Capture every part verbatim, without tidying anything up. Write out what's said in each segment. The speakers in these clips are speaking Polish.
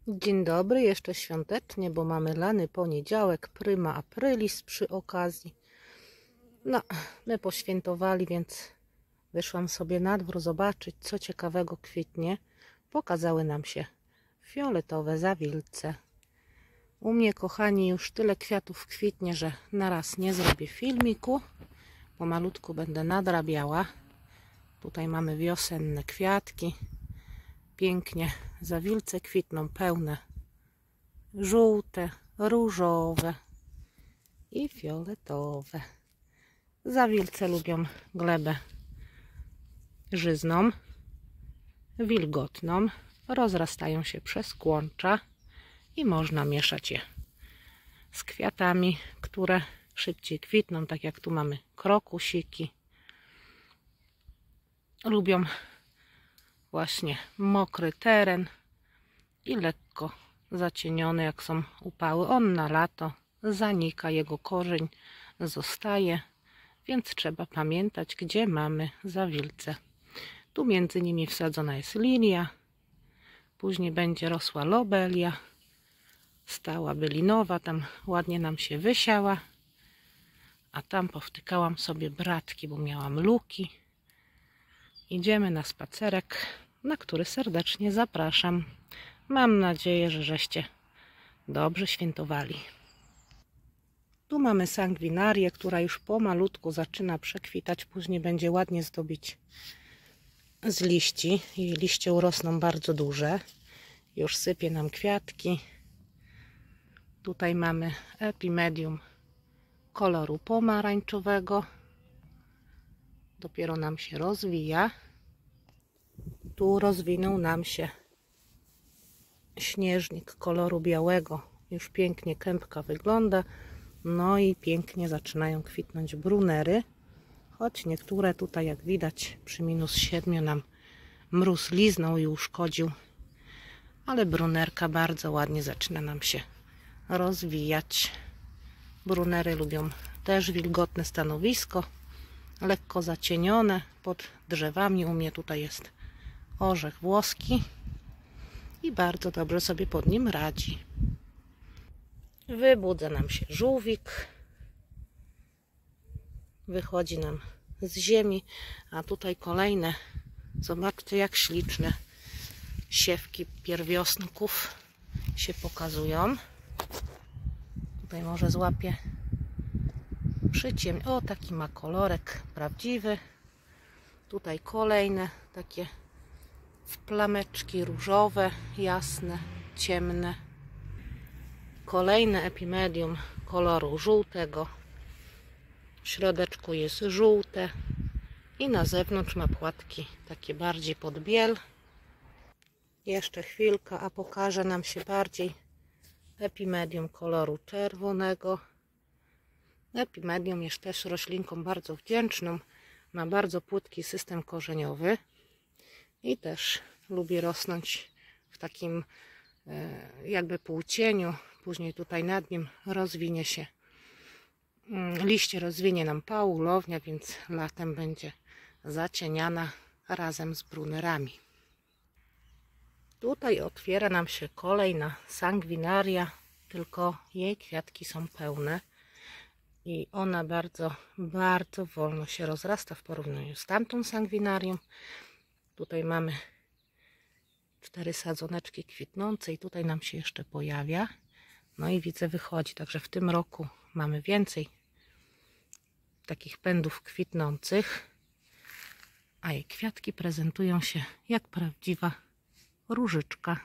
Dzień dobry, jeszcze świątecznie, bo mamy lany poniedziałek, prima aprilis przy okazji. No, my poświętowali, więc wyszłam sobie na dwór zobaczyć, co ciekawego kwitnie. Pokazały nam się fioletowe zawilce. U mnie, kochani, już tyle kwiatów kwitnie, że naraz nie zrobię filmiku. Pomalutku będę nadrabiała. Tutaj mamy wiosenne kwiatki. Pięknie zawilce kwitną, pełne, żółte, różowe i fioletowe. Zawilce lubią glebę żyzną, wilgotną, rozrastają się przez kłącza i można mieszać je z kwiatami, które szybciej kwitną, tak jak tu mamy krokusiki. Lubią właśnie mokry teren i lekko zacieniony, jak są upały. On na lato zanika, jego korzeń zostaje, więc trzeba pamiętać, gdzie mamy zawilce. Tu między nimi wsadzona jest lilia, później będzie rosła lobelia, stała bylinowa, tam ładnie nam się wysiała, a tam powtykałam sobie bratki, bo miałam luki. Idziemy na spacerek, na który serdecznie zapraszam. Mam nadzieję, że żeście dobrze świętowali. Tu mamy sangwinarię, która już pomalutku zaczyna przekwitać. Później będzie ładnie zdobić z liści. Jej liście urosną bardzo duże. Już sypie nam kwiatki. Tutaj mamy epimedium koloru pomarańczowego. Dopiero nam się rozwija. Tu rozwinął nam się śnieżnik koloru białego. Już pięknie kępka wygląda. No i pięknie zaczynają kwitnąć brunery. Choć niektóre tutaj, jak widać, przy minus siedmiu nam mróz liznął i uszkodził. Ale brunerka bardzo ładnie zaczyna nam się rozwijać. Brunery lubią też wilgotne stanowisko. Lekko zacienione pod drzewami. U mnie tutaj jest orzech włoski i bardzo dobrze sobie pod nim radzi. Wybudza nam się żółwik, wychodzi nam z ziemi, a tutaj kolejne, zobaczcie jak śliczne siewki pierwiosnków się pokazują. Tutaj może złapię przyciemnie. O, taki ma kolorek prawdziwy. Tutaj kolejne takie plameczki różowe, jasne, ciemne. Kolejne epimedium koloru żółtego. W środeczku jest żółte i na zewnątrz ma płatki takie bardziej pod biel. Jeszcze chwilkę, a pokaże nam się bardziej epimedium koloru czerwonego. Epimedium jest też roślinką bardzo wdzięczną. Ma bardzo płytki system korzeniowy i też lubi rosnąć w takim jakby półcieniu. Później tutaj nad nim rozwinie się liście, rozwinie nam paulownia, więc latem będzie zacieniana razem z brunerami. Tutaj otwiera nam się kolejna sangwinaria, tylko jej kwiatki są pełne i ona bardzo, bardzo wolno się rozrasta w porównaniu z tamtą sangwinarią. Tutaj mamy cztery sadzoneczki kwitnące i tutaj nam się jeszcze pojawia. No i widzę, wychodzi, także w tym roku mamy więcej takich pędów kwitnących, a jej kwiatki prezentują się jak prawdziwa różyczka.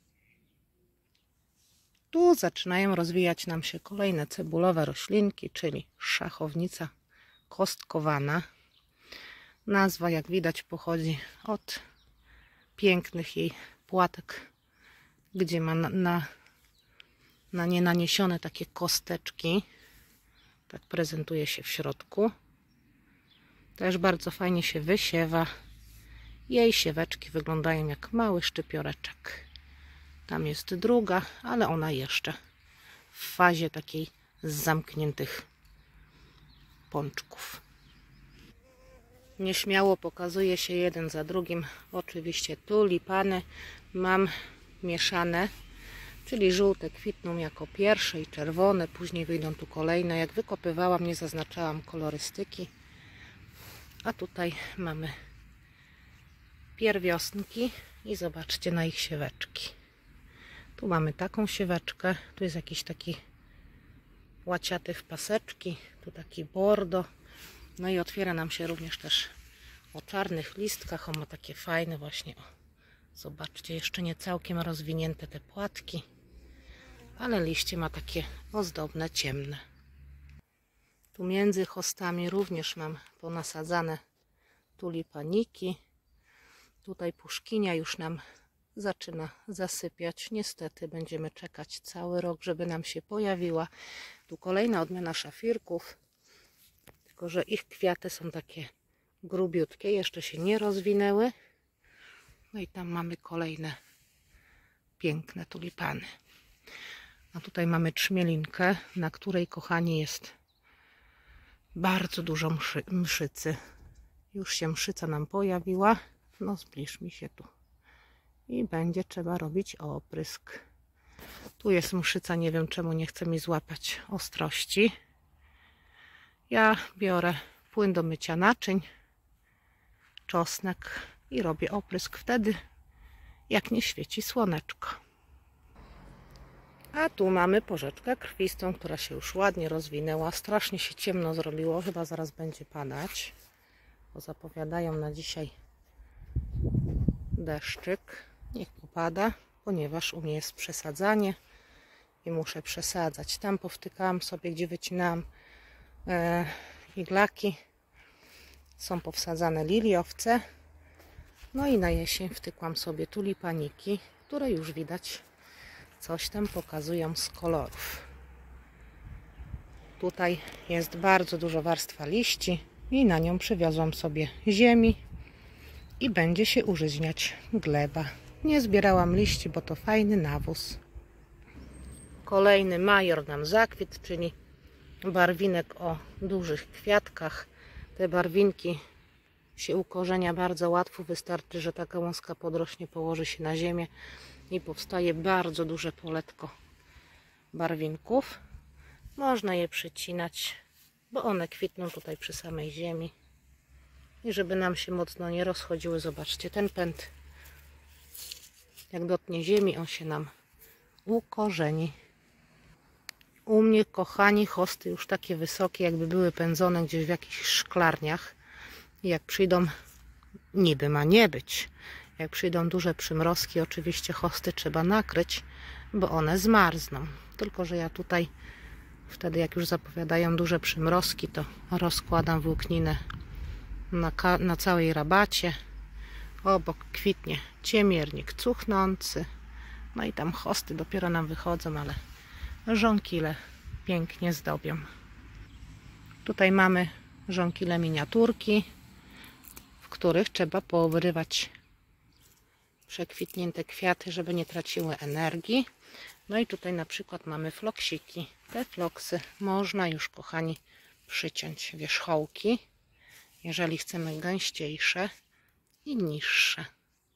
Tu zaczynają rozwijać nam się kolejne cebulowe roślinki, czyli szachownica kostkowana. Nazwa, jak widać, pochodzi od pięknych jej płatek, gdzie ma na, na, na nie naniesione takie kosteczki. Tak prezentuje się w środku. Też bardzo fajnie się wysiewa. Jej sieweczki wyglądają jak mały szczypioreczek. Tam jest druga, ale ona jeszcze w fazie takiej z zamkniętych pączków. Nieśmiało pokazuje się jeden za drugim. Oczywiście tulipany mam mieszane. Czyli żółte kwitną jako pierwsze i czerwone, później wyjdą tu kolejne. Jak wykopywałam, nie zaznaczałam kolorystyki. A tutaj mamy pierwiosnki i zobaczcie na ich sieweczki. Tu mamy taką sieweczkę, tu jest jakiś taki łaciaty w paseczki, tu taki bordo. No i otwiera nam się również też o czarnych listkach. On ma takie fajne właśnie, o, zobaczcie, jeszcze nie całkiem rozwinięte te płatki, ale liście ma takie ozdobne, ciemne. Tu między hostami również mam ponasadzane tulipaniki. Tutaj puszkinia już nam zaczyna zasypiać. Niestety będziemy czekać cały rok, żeby nam się pojawiła. Tu kolejna odmiana szafirków, tylko że ich kwiaty są takie grubiutkie, jeszcze się nie rozwinęły. No i tam mamy kolejne piękne tulipany. A tutaj mamy trzmielinkę, na której, kochani, jest bardzo dużo mszy, mszycy. Już się mszyca nam pojawiła. No zbliż mi się tu. I będzie trzeba robić oprysk. Tu jest mszyca, nie wiem czemu nie chce mi złapać ostrości. Ja biorę płyn do mycia naczyń, czosnek i robię oprysk wtedy, jak nie świeci słoneczko. A tu mamy porzeczkę krwistą, która się już ładnie rozwinęła. Strasznie się ciemno zrobiło, chyba zaraz będzie padać, bo zapowiadają na dzisiaj deszczyk. Niech popada, ponieważ u mnie jest przesadzanie i muszę przesadzać. Tam powtykałam sobie, gdzie wycinałam e, iglaki. Są powsadzane liliowce. No i na jesień wtykłam sobie tulipaniki, które już widać coś tam pokazują z kolorów. Tutaj jest bardzo dużo warstwa liści i na nią przywiozłam sobie ziemi i będzie się użyźniać gleba. Nie zbierałam liści, bo to fajny nawóz. Kolejny major nam zakwitł, czyli barwinek o dużych kwiatkach. Te barwinki się ukorzenia bardzo łatwo. Wystarczy, że ta gałązka podrośnie, położy się na ziemię i powstaje bardzo duże poletko barwinków. Można je przycinać, bo one kwitną tutaj przy samej ziemi. I żeby nam się mocno nie rozchodziły, zobaczcie, ten pęd, jak dotknie ziemi, on się nam ukorzeni. U mnie, kochani, hosty już takie wysokie, jakby były pędzone gdzieś w jakichś szklarniach. I jak przyjdą, niby ma nie być, jak przyjdą duże przymrozki, oczywiście hosty trzeba nakryć, bo one zmarzną. Tylko że ja tutaj wtedy, jak już zapowiadają duże przymrozki, to rozkładam włókninę na, na całej rabacie. Obok kwitnie ciemiernik cuchnący. No i tam hosty dopiero nam wychodzą, ale żonkile pięknie zdobią. Tutaj mamy żonkile miniaturki, w których trzeba powyrywać przekwitnięte kwiaty, żeby nie traciły energii. No i tutaj na przykład mamy floksiki. Te floksy można już, kochani, przyciąć wierzchołki, jeżeli chcemy gęściejsze i niższe.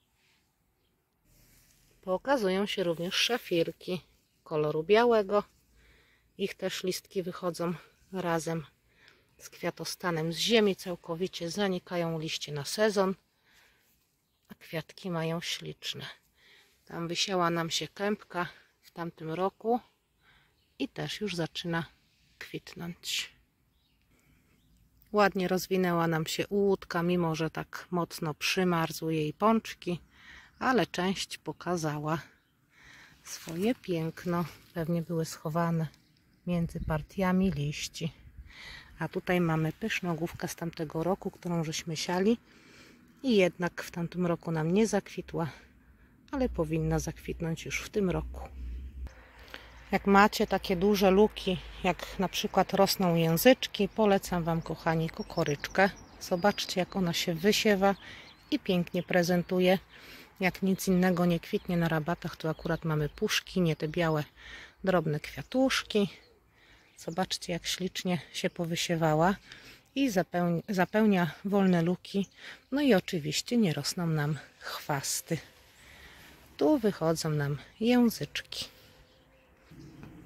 Pokazują się również szafirki koloru białego. Ich też listki wychodzą razem z kwiatostanem z ziemi, całkowicie zanikają liście na sezon, a kwiatki mają śliczne. Tam wysiała nam się kępka w tamtym roku i też już zaczyna kwitnąć. Ładnie rozwinęła nam się łódka, mimo że tak mocno przymarzły jej pączki, ale część pokazała swoje piękno. Pewnie były schowane między partiami liści. A tutaj mamy pyszną główkę z tamtego roku, którą żeśmy siali i jednak w tamtym roku nam nie zakwitła, ale powinna zakwitnąć już w tym roku. Jak macie takie duże luki, jak na przykład rosną języczki, polecam Wam, kochani, kukuryczkę. Zobaczcie, jak ona się wysiewa i pięknie prezentuje. Jak nic innego nie kwitnie na rabatach, to akurat mamy puszki, nie te białe, drobne kwiatuszki. Zobaczcie, jak ślicznie się powysiewała i zapełnia, zapełnia wolne luki. No i oczywiście nie rosną nam chwasty. Tu wychodzą nam języczki.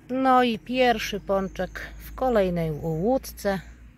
No i pierwszy pączek w kolejnej łódce.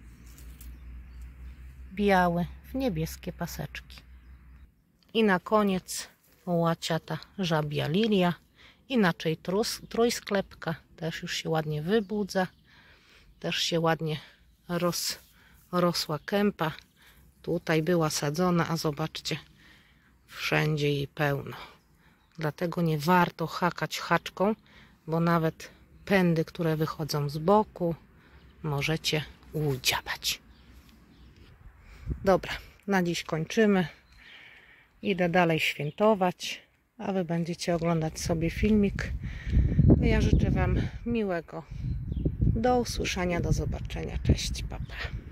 Biały w niebieskie paseczki. I na koniec łaciata żabia lilia. Inaczej trus, trójsklepka. Też już się ładnie wybudza. Też się ładnie roz, rosła kępa. Tutaj była sadzona, a zobaczcie, wszędzie jej pełno. Dlatego nie warto hakać haczką, bo nawet pędy, które wychodzą z boku, możecie udziabać. Dobra, na dziś kończymy. Idę dalej świętować, a wy będziecie oglądać sobie filmik. Ja życzę wam miłego. Do usłyszenia, do zobaczenia. Cześć, pa, pa.